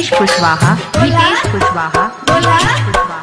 रितेश कुशवाहा, रितेश कुशवाहा, रितेश कुशवाहा।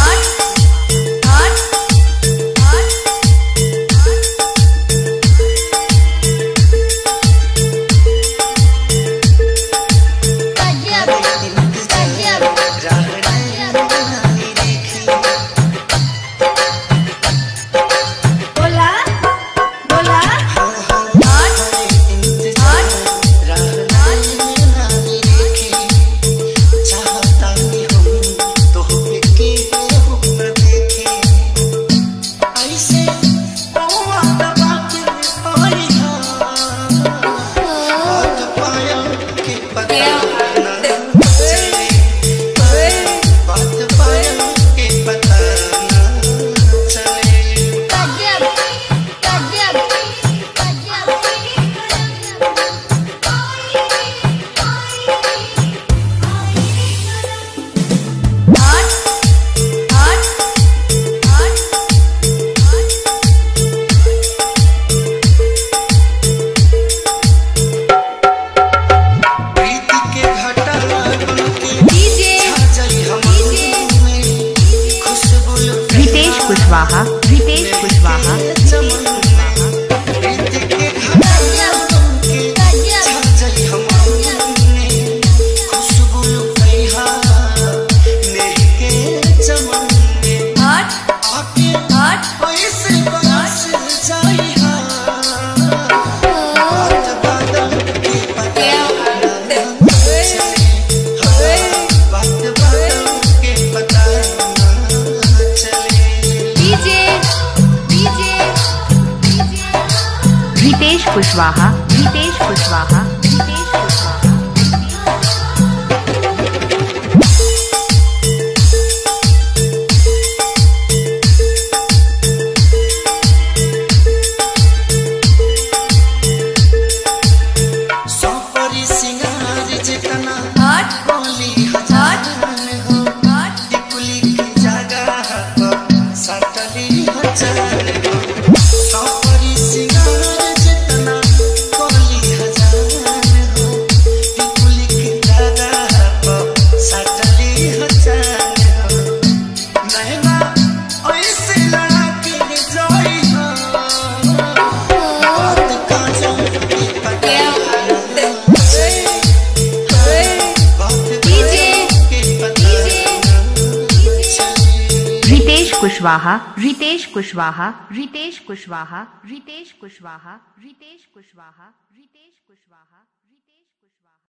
कुशवाहा, रितेश कुशवाहा, रितेश कुशवाहा, रितेश कुशवाहा, रितेश कुशवाहा। सोपरी सिंगार जितना बोली हजार हो, टिकुली की जगह सटली हजार हो। सोपरी सिंगार कुशवाहा, रितेश कुशवाहा, रितेश कुशवाहा, रितेश कुशवाहा, रितेश कुशवाहा, रितेश कुशवाहा।